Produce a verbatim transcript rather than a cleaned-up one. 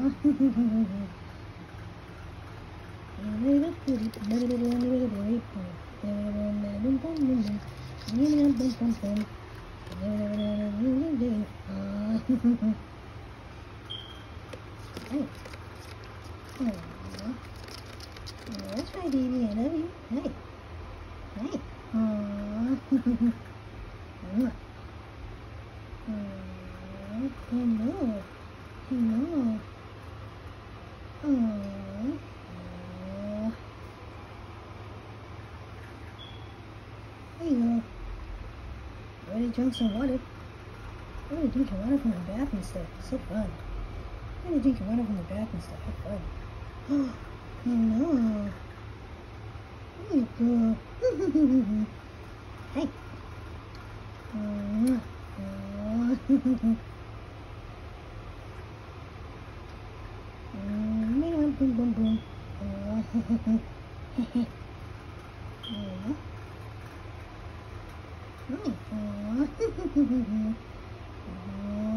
Hey. Aww. That's right, baby. I love you. Hey. Hey. Aww. Aww. Hello. Hello. Aww. Aww. There you go. Ready to drink some water? Ready to drink some water from the bath and stuff. So fun. Ready to drink some water from the bath and stuff. Have fun. Oh, hello. There you go. Hey. Aww. Aww. Boom, boom, boom. Aww. Aww. Aww. Aww.